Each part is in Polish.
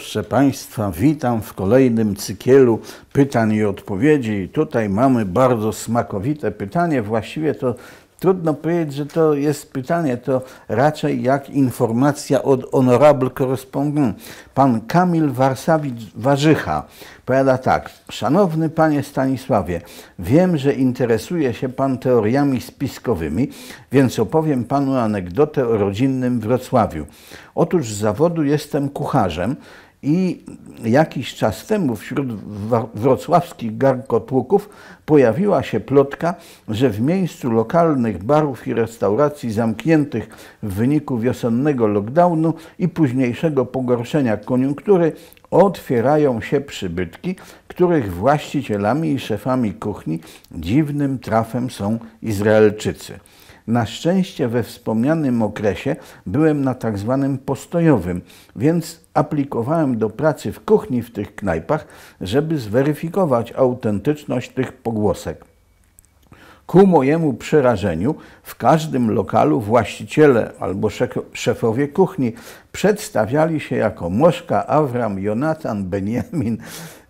Proszę Państwa, witam w kolejnym cykielu pytań i odpowiedzi. I tutaj mamy bardzo smakowite pytanie. Właściwie to trudno powiedzieć, że to jest pytanie, to raczej jak informacja od honorable correspondent. Pan Kamil Warsawicz-Warzycha powiada tak. Szanowny Panie Stanisławie, wiem, że interesuje się Pan teoriami spiskowymi, więc opowiem Panu anegdotę o rodzinnym Wrocławiu. Otóż z zawodu jestem kucharzem i jakiś czas temu wśród wrocławskich garnkotłuków pojawiła się plotka, że w miejscu lokalnych barów i restauracji zamkniętych w wyniku wiosennego lockdownu i późniejszego pogorszenia koniunktury otwierają się przybytki, których właścicielami i szefami kuchni dziwnym trafem są Izraelczycy. Na szczęście we wspomnianym okresie byłem na tak zwanym postojowym, więc aplikowałem do pracy w kuchni w tych knajpach, żeby zweryfikować autentyczność tych pogłosek. Ku mojemu przerażeniu w każdym lokalu właściciele albo szefowie kuchni przedstawiali się jako Moszka, Awram, Jonatan, Benjamin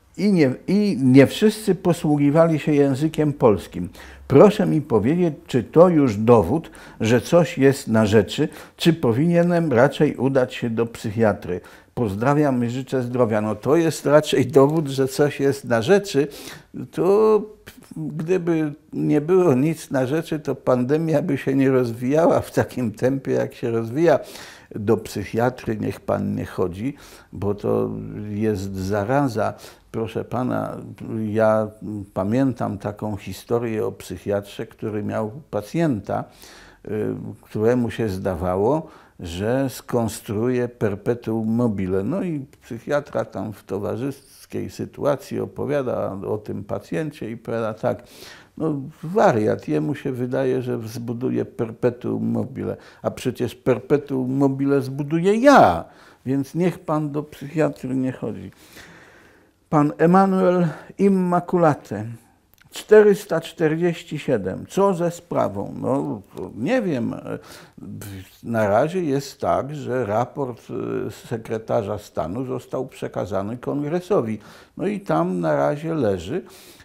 i nie wszyscy posługiwali się językiem polskim. Proszę mi powiedzieć, czy to już dowód, że coś jest na rzeczy, czy powinienem raczej udać się do psychiatry? Pozdrawiam i życzę zdrowia. No to jest raczej dowód, że coś jest na rzeczy. To gdyby nie było nic na rzeczy, to pandemia by się nie rozwijała w takim tempie, jak się rozwija. Do psychiatry niech Pan nie chodzi, bo to jest zaraza. Proszę Pana, ja pamiętam taką historię o psychiatrze, który miał pacjenta, któremu się zdawało, że skonstruuje perpetuum mobile. No i psychiatra tam w towarzyskiej sytuacji opowiada o tym pacjencie i powiada tak, no wariat, jemu się wydaje, że zbuduje perpetuum mobile, a przecież perpetuum mobile zbuduję ja, więc niech Pan do psychiatry nie chodzi. Pan Emanuel Immaculate, 447. Co ze sprawą? No nie wiem. Na razie jest tak, że raport sekretarza stanu został przekazany kongresowi. No i tam na razie leży.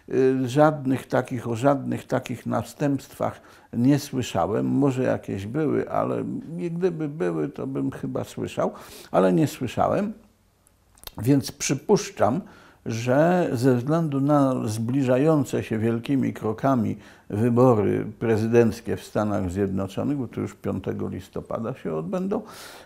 O żadnych takich następstwach nie słyszałem. Może jakieś były, ale gdyby były, to bym chyba słyszał, ale nie słyszałem. Więc przypuszczam, że ze względu na zbliżające się wielkimi krokami wybory prezydenckie w Stanach Zjednoczonych, bo to już 5 listopada się odbędą,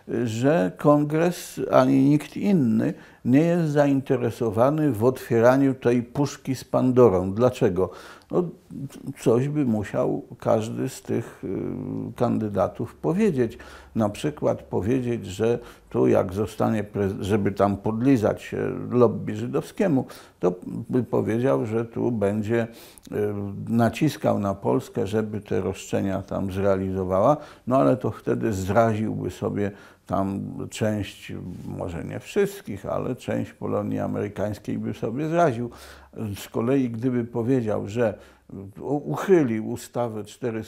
że Kongres ani nikt inny nie jest zainteresowany w otwieraniu tej puszki z Pandorą. Dlaczego? No, coś by musiał każdy z tych kandydatów powiedzieć. Na przykład powiedzieć, że tu jak zostanie, żeby tam podlizać się lobby żydowskiemu, to by powiedział, że tu będzie naciskał na Polskę, żeby te roszczenia tam zrealizowała, no ale to wtedy zraziłby sobie tam część, może nie wszystkich, ale część Polonii amerykańskiej by sobie zraził. Z kolei gdyby powiedział, że uchyli ustawę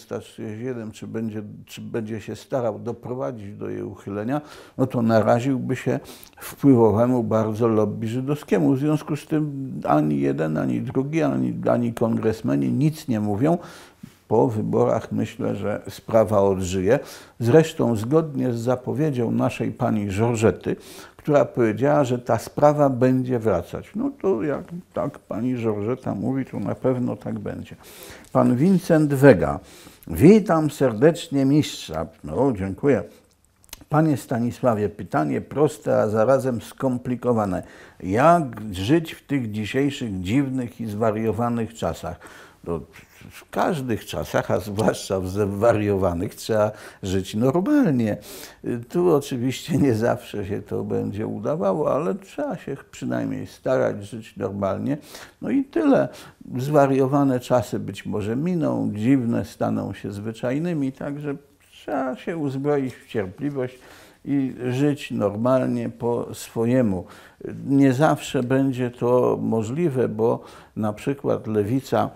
431, czy będzie się starał doprowadzić do jej uchylenia, no to naraziłby się wpływowemu bardzo lobby żydowskiemu. W związku z tym ani jeden, ani drugi, ani kongresmeni nic nie mówią. Po wyborach myślę, że sprawa odżyje. Zresztą zgodnie z zapowiedzią naszej pani Georgety, która powiedziała, że ta sprawa będzie wracać. No to jak tak pani Georgeta mówi, to na pewno tak będzie. Pan Vincent Vega. Witam serdecznie mistrza. No, dziękuję. Panie Stanisławie, pytanie proste, a zarazem skomplikowane. Jak żyć w tych dzisiejszych dziwnych i zwariowanych czasach? No, w każdych czasach, a zwłaszcza w zwariowanych, trzeba żyć normalnie. Tu oczywiście nie zawsze się to będzie udawało, ale trzeba się przynajmniej starać żyć normalnie. No i tyle. Zwariowane czasy być może miną, dziwne staną się zwyczajnymi, także trzeba się uzbroić w cierpliwość i żyć normalnie po swojemu. Nie zawsze będzie to możliwe, bo na przykład Lewica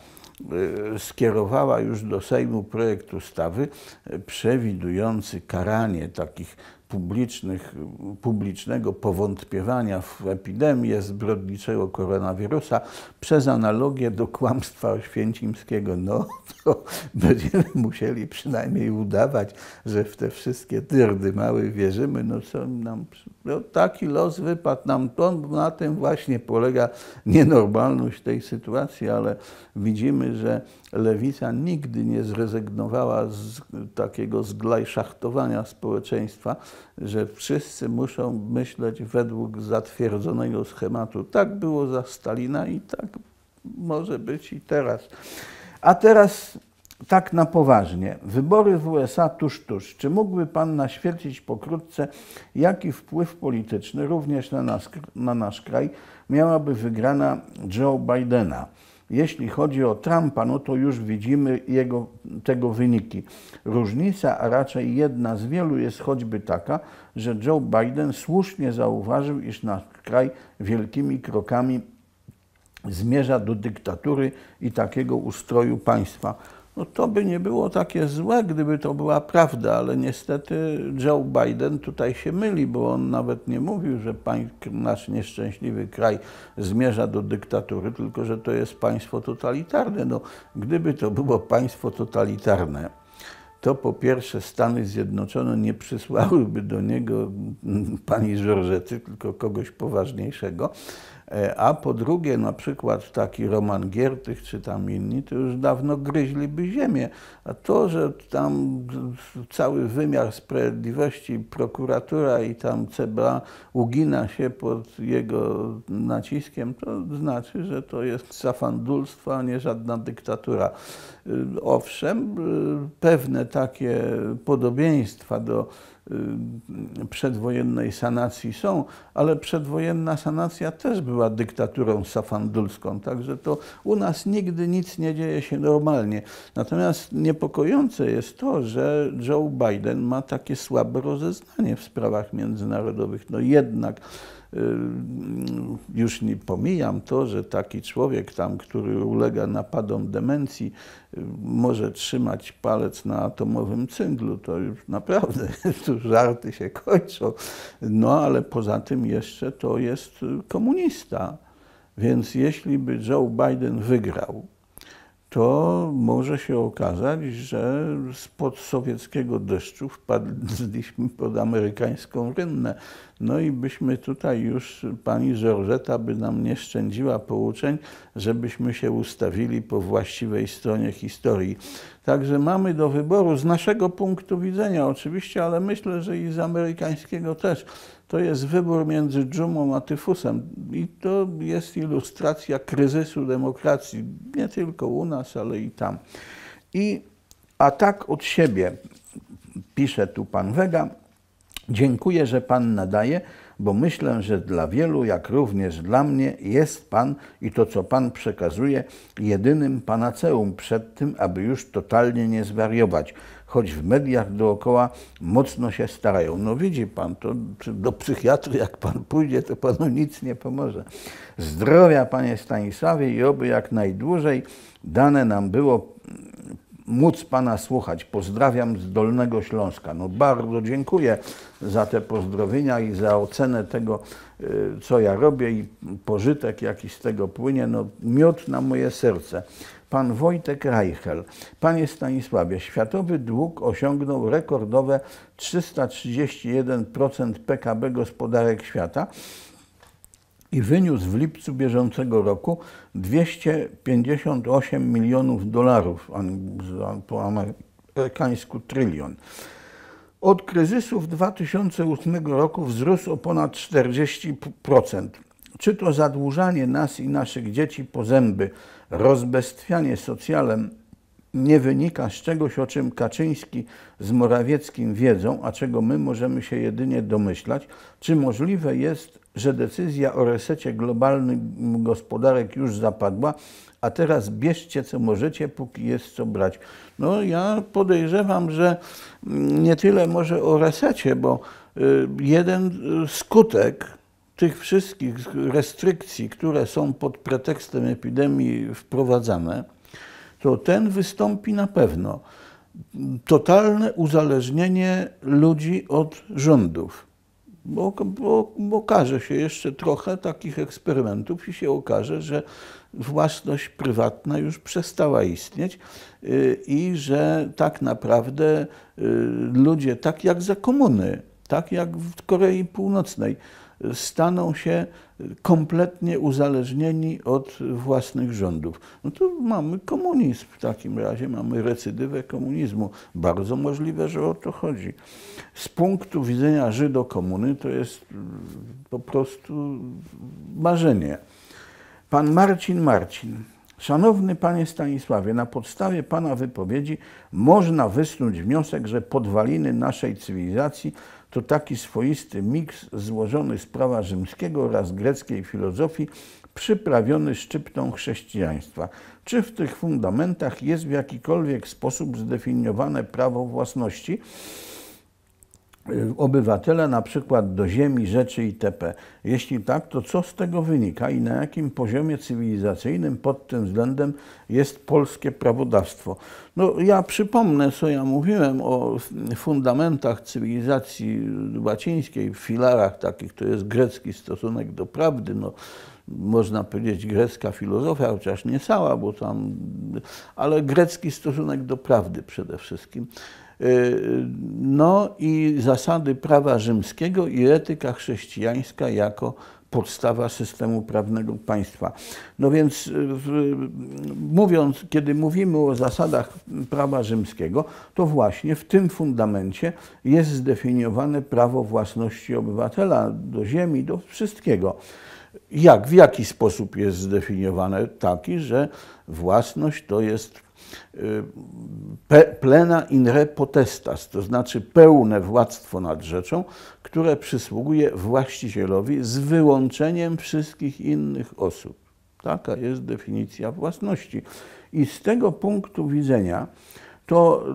skierowała już do Sejmu projekt ustawy przewidujący karanie takich publicznego powątpiewania w epidemię zbrodniczego koronawirusa przez analogię do kłamstwa oświęcimskiego. No to będziemy musieli przynajmniej udawać, że w te wszystkie dyrdymały wierzymy. No co nam, no taki los wypadł nam. To na tym właśnie polega nienormalność tej sytuacji, ale widzimy, że lewica nigdy nie zrezygnowała z takiego zglajszachtowania społeczeństwa, że wszyscy muszą myśleć według zatwierdzonego schematu. Tak było za Stalina i tak może być i teraz. A teraz tak na poważnie. Wybory w USA tuż. Czy mógłby pan naświetlić pokrótce, jaki wpływ polityczny, również na nasz kraj, miałaby wygrana Joe Bidena? Jeśli chodzi o Trumpa, no to już widzimy tego wyniki. Różnica, a raczej jedna z wielu, jest choćby taka, że Joe Biden słusznie zauważył, iż nasz kraj wielkimi krokami zmierza do dyktatury i takiego ustroju państwa. No to by nie było takie złe, gdyby to była prawda, ale niestety Joe Biden tutaj się myli, bo on nawet nie mówił, że nasz nieszczęśliwy kraj zmierza do dyktatury, tylko że to jest państwo totalitarne. No, gdyby to było państwo totalitarne, to po pierwsze Stany Zjednoczone nie przysłałyby do niego pani Georgety, tylko kogoś poważniejszego, a po drugie na przykład taki Roman Giertych czy tam inni, to już dawno gryźliby ziemię. A to, że tam cały wymiar sprawiedliwości, prokuratura i tam CBA ugina się pod jego naciskiem, to znaczy, że to jest szafandulstwo, a nie żadna dyktatura. Owszem, pewne takie podobieństwa do przedwojennej sanacji są, ale przedwojenna sanacja też była dyktaturą szafandulską, także to u nas nigdy nic nie dzieje się normalnie. Natomiast niepokojące jest to, że Joe Biden ma takie słabe rozeznanie w sprawach międzynarodowych. No jednak już nie pomijam to, że taki człowiek tam, który ulega napadom demencji, może trzymać palec na atomowym cynglu, to już naprawdę tu żarty się kończą. No ale poza tym jeszcze to jest komunista. Więc jeśli by Joe Biden wygrał, to może się okazać, że spod sowieckiego deszczu wpadliśmy pod amerykańską rynnę. No i byśmy tutaj już, pani Georgeta by nam nie szczędziła pouczeń, żebyśmy się ustawili po właściwej stronie historii. Także mamy do wyboru, z naszego punktu widzenia oczywiście, ale myślę, że i z amerykańskiego też, to jest wybór między dżumą a tyfusem i to jest ilustracja kryzysu demokracji, nie tylko u nas, ale i tam. A tak od siebie, pisze tu pan Wega, dziękuję, że pan nadaje, bo myślę, że dla wielu, jak również dla mnie, jest pan i to, co pan przekazuje, jedynym panaceum przed tym, aby już totalnie nie zwariować, choć w mediach dookoła mocno się starają. No widzi pan, to do psychiatry jak pan pójdzie, to panu nic nie pomoże. Zdrowia, panie Stanisławie, i oby jak najdłużej dane nam było móc pana słuchać. Pozdrawiam z Dolnego Śląska. No bardzo dziękuję za te pozdrowienia i za ocenę tego, co ja robię i pożytek, jaki z tego płynie. No miód na moje serce. Pan Wojtek Reichel. Panie Stanisławie, światowy dług osiągnął rekordowe 331% PKB gospodarek świata i wyniósł w lipcu bieżącego roku 258 milionów dolarów, po amerykańsku trylion. Od kryzysu w 2008 roku wzrósł o ponad 40%. Czy to zadłużanie nas i naszych dzieci po zęby, rozbestwianie socjalem nie wynika z czegoś, o czym Kaczyński z Morawieckim wiedzą, a czego my możemy się jedynie domyślać? Czy możliwe jest, że decyzja o resecie globalnym gospodarek już zapadła, a teraz bierzcie co możecie, póki jest co brać? No ja podejrzewam, że nie tyle może o resecie, bo jeden skutek tych wszystkich restrykcji, które są pod pretekstem epidemii wprowadzane, to ten wystąpi na pewno. totalne uzależnienie ludzi od rządów. Bo okaże się jeszcze trochę takich eksperymentów i się okaże, że własność prywatna już przestała istnieć i że tak naprawdę ludzie, tak jak za komuny, tak jak w Korei Północnej, staną się kompletnie uzależnieni od własnych rządów. No to mamy komunizm w takim razie, mamy recydywę komunizmu. Bardzo możliwe, że o to chodzi. Z punktu widzenia Żydokomuny to jest po prostu marzenie. Pan Marcin. Szanowny panie Stanisławie, na podstawie pana wypowiedzi można wysnuć wniosek, że podwaliny naszej cywilizacji to taki swoisty miks złożony z prawa rzymskiego oraz greckiej filozofii, przyprawiony szczyptą chrześcijaństwa. Czy w tych fundamentach jest w jakikolwiek sposób zdefiniowane prawo własności obywatela, na przykład do ziemi, rzeczy itp.? Jeśli tak, to co z tego wynika i na jakim poziomie cywilizacyjnym pod tym względem jest polskie prawodawstwo? No, ja przypomnę, co ja mówiłem o fundamentach cywilizacji łacińskiej, w filarach takich, to jest grecki stosunek do prawdy, no, można powiedzieć grecka filozofia, chociaż nie cała, bo tam, ale grecki stosunek do prawdy przede wszystkim. No i zasady prawa rzymskiego i etyka chrześcijańska jako podstawa systemu prawnego państwa. No więc kiedy mówimy o zasadach prawa rzymskiego, to właśnie w tym fundamencie jest zdefiniowane prawo własności obywatela do ziemi, do wszystkiego. W jaki sposób jest zdefiniowane? Taki, że własność to jest plena in re potestas, to znaczy pełne władztwo nad rzeczą, które przysługuje właścicielowi z wyłączeniem wszystkich innych osób. Taka jest definicja własności. I z tego punktu widzenia to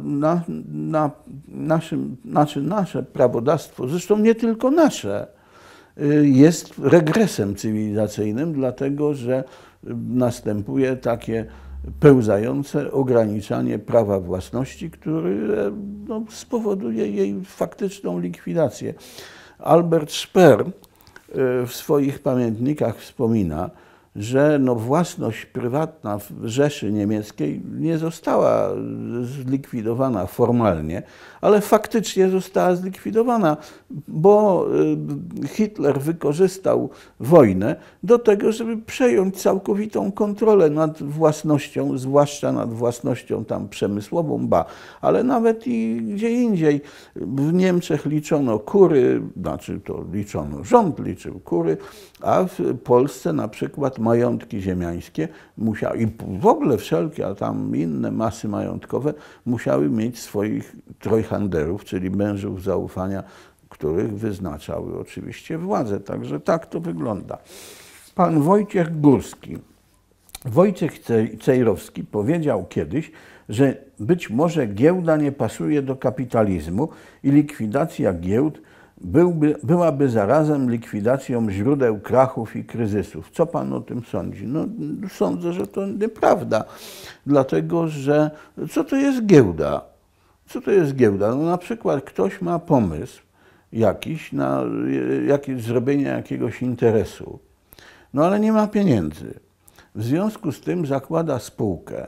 nasze prawodawstwo, zresztą nie tylko nasze, jest regresem cywilizacyjnym, dlatego że następuje takie pełzające ograniczanie prawa własności, które spowoduje jej faktyczną likwidację. Albert Speer w swoich pamiętnikach wspomina, że własność prywatna w Rzeszy Niemieckiej nie została zlikwidowana formalnie, ale faktycznie została zlikwidowana, bo Hitler wykorzystał wojnę do tego, żeby przejąć całkowitą kontrolę nad własnością, zwłaszcza nad własnością tam przemysłową, ale nawet i gdzie indziej. W Niemczech liczono kury, znaczy to liczono, rząd liczył kury, a w Polsce na przykład majątki ziemiańskie musiały, i w ogóle wszelkie, a tam inne masy majątkowe musiały mieć swoich trojhanderów, czyli mężów zaufania, których wyznaczały oczywiście władze. Także tak to wygląda. Pan Wojciech Górski. Wojciech Cejrowski powiedział kiedyś, że być może giełda nie pasuje do kapitalizmu i likwidacja giełd byłaby zarazem likwidacją źródeł krachów i kryzysów. Co pan o tym sądzi? No, sądzę, że to nieprawda, dlatego że co to jest giełda? Co to jest giełda? No, na przykład ktoś ma pomysł jakiś na zrobienie jakiegoś interesu, no ale nie ma pieniędzy. W związku z tym zakłada spółkę,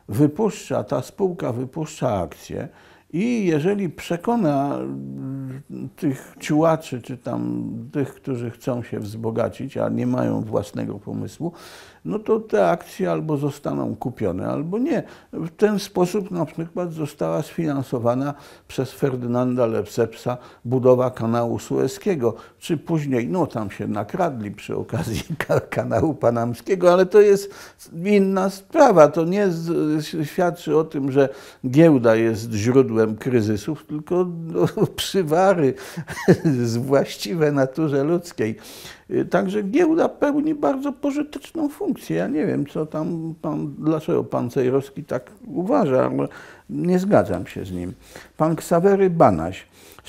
ta spółka wypuszcza akcje i jeżeli przekona tych ciułaczy, czy tam tych, którzy chcą się wzbogacić, a nie mają własnego pomysłu, no to te akcje albo zostaną kupione, albo nie. W ten sposób na przykład została sfinansowana przez Ferdynanda Lessepsa budowa kanału Sueskiego, czy później, no tam się nakradli przy okazji kanału panamskiego, ale to jest inna sprawa. To nie świadczy o tym, że giełda jest źródłem kryzysów, tylko przywary właściwe naturze ludzkiej. Także giełda pełni bardzo pożyteczną funkcję. Ja nie wiem, co tam dlaczego pan Cejrowski tak uważa, ale nie zgadzam się z nim. Pan Ksawery Banaś.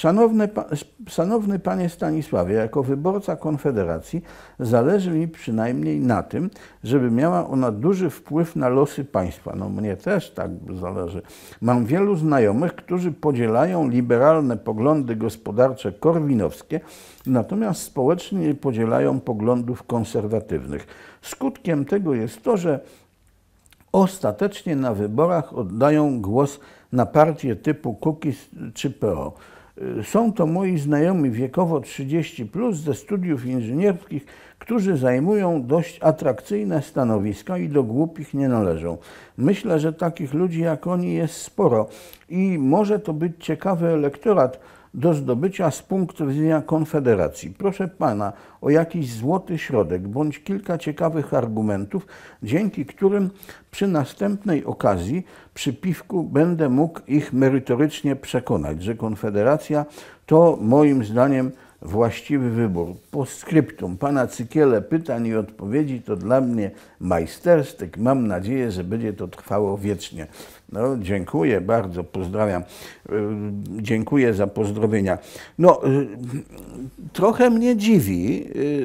Szanowny panie Stanisławie, jako wyborca Konfederacji zależy mi przynajmniej na tym, żeby miała ona duży wpływ na losy państwa. No mnie też tak zależy. Mam wielu znajomych, którzy podzielają liberalne poglądy gospodarcze korwinowskie, natomiast społecznie nie podzielają poglądów konserwatywnych. Skutkiem tego jest to, że ostatecznie na wyborach oddają głos na partie typu Kukiz czy PO. Są to moi znajomi wiekowo 30+ ze studiów inżynierskich, którzy zajmują dość atrakcyjne stanowiska i do głupich nie należą. Myślę, że takich ludzi jak oni jest sporo i może to być ciekawy elektorat do zdobycia z punktu widzenia Konfederacji. Proszę pana o jakiś złoty środek bądź kilka ciekawych argumentów, dzięki którym przy następnej okazji, przy piwku, będę mógł ich merytorycznie przekonać, że Konfederacja to moim zdaniem właściwy wybór. Postscriptum. Pana cykiele pytań i odpowiedzi to dla mnie majstersztyk. Mam nadzieję, że będzie to trwało wiecznie. No, dziękuję bardzo, pozdrawiam. Dziękuję za pozdrowienia. No, trochę mnie dziwi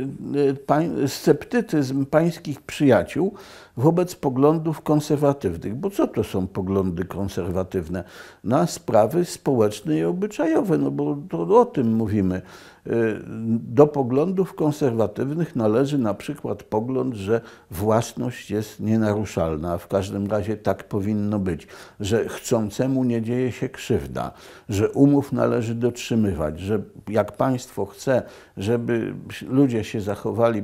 sceptycyzm pańskich przyjaciół wobec poglądów konserwatywnych. Bo co to są poglądy konserwatywne? Na sprawy społeczne i obyczajowe, no bo to o tym mówimy. Do poglądów konserwatywnych należy na przykład pogląd, że własność jest nienaruszalna, a w każdym razie tak powinno być, że chcącemu nie dzieje się krzywda, że umów należy dotrzymywać, że jak państwo chce, żeby ludzie się zachowywali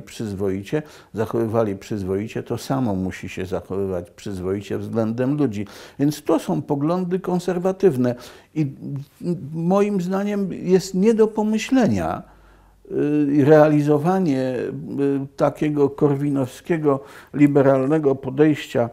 przyzwoicie, to samo musi się zachowywać przyzwoicie względem ludzi. Więc to są poglądy konserwatywne i moim zdaniem jest nie do pomyślenia realizowanie takiego korwinowskiego, liberalnego podejścia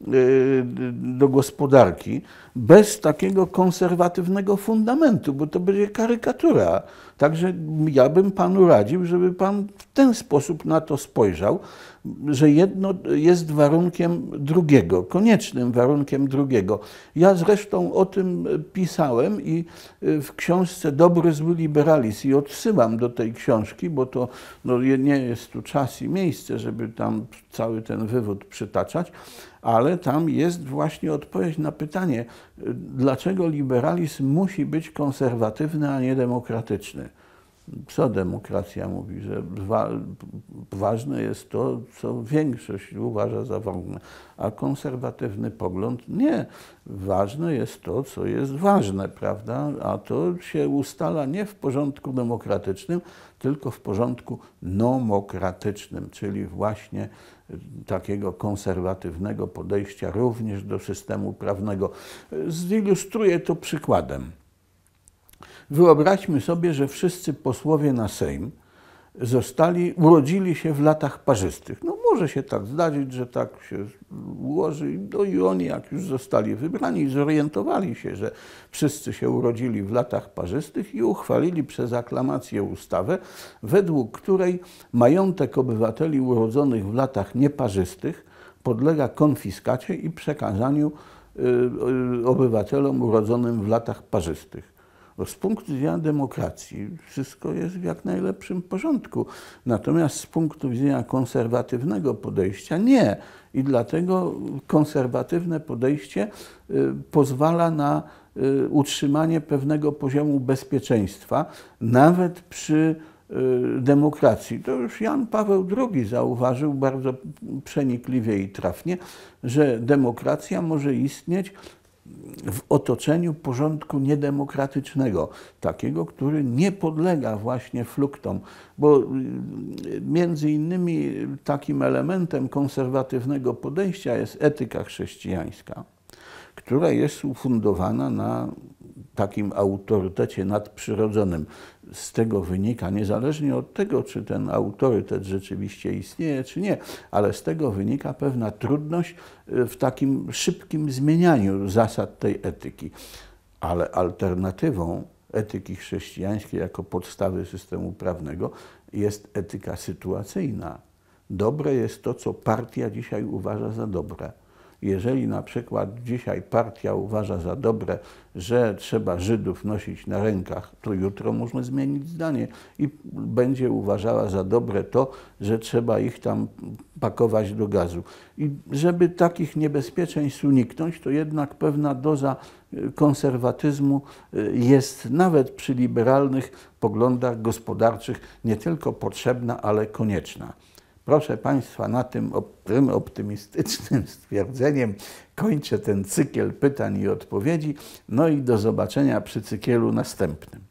do gospodarki bez takiego konserwatywnego fundamentu, bo to będzie karykatura. Także ja bym panu radził, żeby pan w ten sposób na to spojrzał, że jedno jest warunkiem drugiego, koniecznym warunkiem drugiego. Ja zresztą o tym pisałem i w książce Dobry, zły liberalizm i odsyłam do tej książki, bo to no, nie jest tu czas i miejsce, żeby tam cały ten wywód przytaczać, ale tam jest właśnie odpowiedź na pytanie, dlaczego liberalizm musi być konserwatywny, a nie demokratyczny. Co demokracja mówi? Że ważne jest to, co większość uważa za ważne, a konserwatywny pogląd nie. Ważne jest to, co jest ważne, prawda? A to się ustala nie w porządku demokratycznym, tylko w porządku nomokratycznym, czyli właśnie takiego konserwatywnego podejścia również do systemu prawnego. Zilustruję to przykładem. Wyobraźmy sobie, że wszyscy posłowie na Sejm urodzili się w latach parzystych. No może się tak zdarzyć, że tak się ułoży. No i oni, jak już zostali wybrani, zorientowali się, że wszyscy się urodzili w latach parzystych i uchwalili przez aklamację ustawę, według której majątek obywateli urodzonych w latach nieparzystych podlega konfiskacie i przekazaniu obywatelom urodzonym w latach parzystych. Bo z punktu widzenia demokracji wszystko jest w jak najlepszym porządku. Natomiast z punktu widzenia konserwatywnego podejścia nie. I dlatego konserwatywne podejście pozwala na utrzymanie pewnego poziomu bezpieczeństwa, nawet przy demokracji. To już Jan Paweł II zauważył bardzo przenikliwie i trafnie, że demokracja może istnieć w otoczeniu porządku niedemokratycznego, takiego, który nie podlega właśnie fluktom, bo między innymi takim elementem konserwatywnego podejścia jest etyka chrześcijańska, która jest ufundowana na takim autorytecie nadprzyrodzonym. Z tego wynika, niezależnie od tego, czy ten autorytet rzeczywiście istnieje, czy nie, ale z tego wynika pewna trudność w takim szybkim zmienianiu zasad tej etyki. Ale alternatywą etyki chrześcijańskiej jako podstawy systemu prawnego jest etyka sytuacyjna. Dobre jest to, co partia dzisiaj uważa za dobre. Jeżeli na przykład dzisiaj partia uważa za dobre, że trzeba Żydów nosić na rękach, to jutro można zmienić zdanie i będzie uważała za dobre to, że trzeba ich tam pakować do gazu. I żeby takich niebezpieczeństw uniknąć, to jednak pewna doza konserwatyzmu jest nawet przy liberalnych poglądach gospodarczych nie tylko potrzebna, ale konieczna. Proszę Państwa, na tym optymistycznym stwierdzeniem kończę ten cykl pytań i odpowiedzi. No i do zobaczenia przy cyklu następnym.